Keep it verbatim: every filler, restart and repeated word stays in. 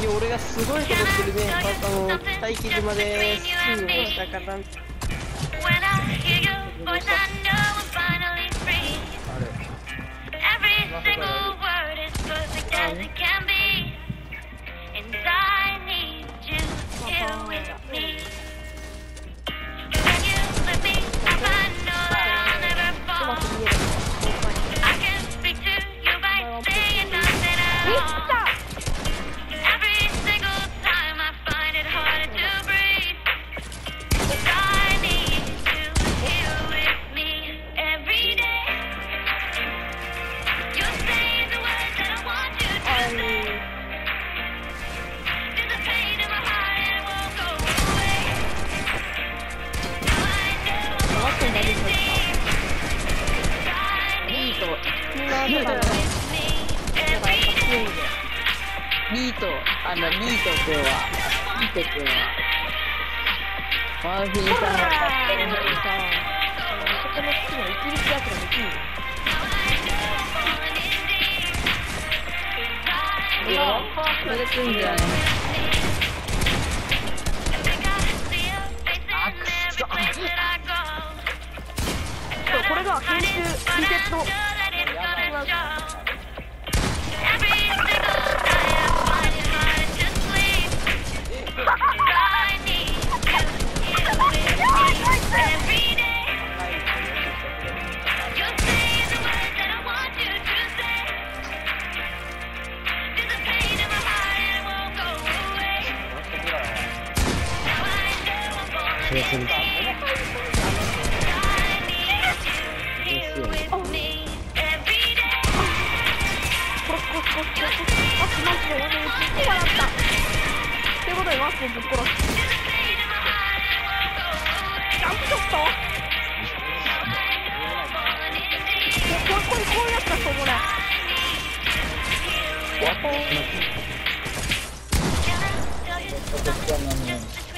時俺がすごいことしてるね。あの待機島でスキーをしたから。ミート、あのミート君は、ミート君は、ワンフィーさんが勝ってるのにさ、そこの好きな一力やつができるの。いや、それくんじゃない。あ、くそ。これが編集リセット。 What?